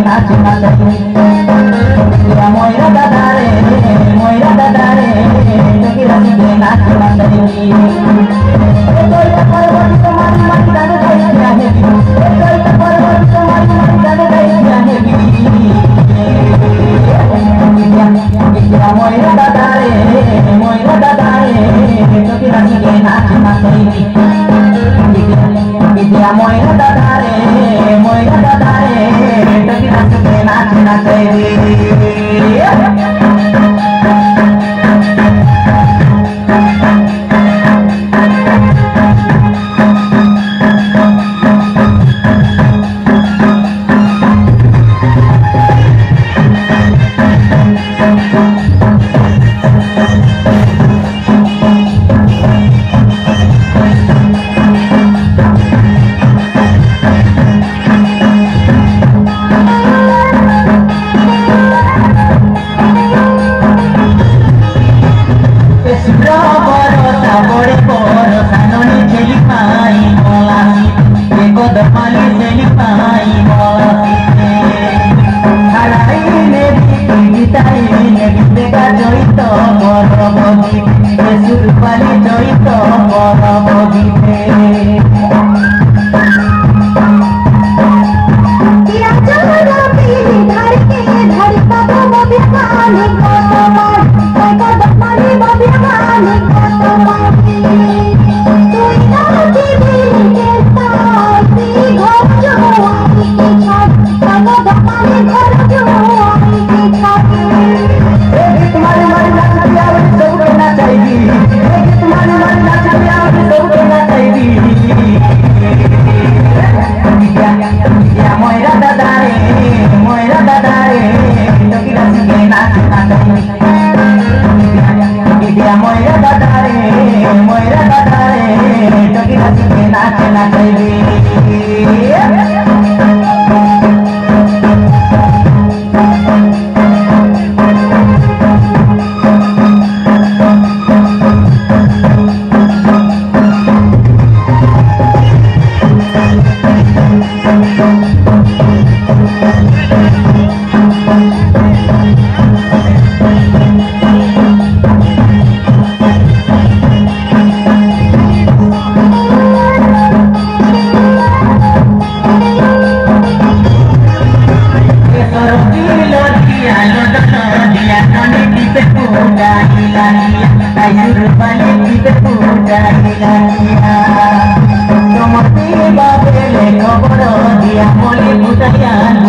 nace nace ya moira dadare yo kira si que nace nace estoy de parvati tomari mati danu kai ya hebi estoy de parvati tomari mati danu kai ya hebi ya moira dadare yo kira si que nace nace ya moira dadare yo kira si que nace nace Dia boleh budaya